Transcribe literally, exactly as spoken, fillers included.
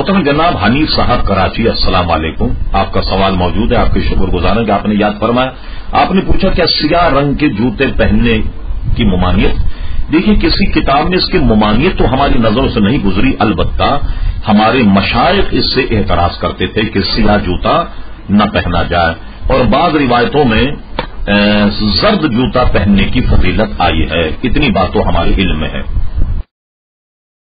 मोहतरम जनाब हनीफ साहब कराची, अस्सलाम वालेकुम। आपका सवाल मौजूद है, आपके शुक्रगुजार हैं कि आपने याद फरमाया। आपने पूछा क्या सियाह रंग के जूते पहनने की मुमानियत। देखिए, किसी किताब में इसकी मुमानियत तो हमारी नजरों से नहीं गुजरी, अलबत्ता हमारे मशाइख इससे एतराज करते थे कि सियाह जूता न पहना जाए, और बाद रिवायतों में जर्द जूता पहनने की फजीलत आई है। इतनी बात तो हमारे इल्म में है।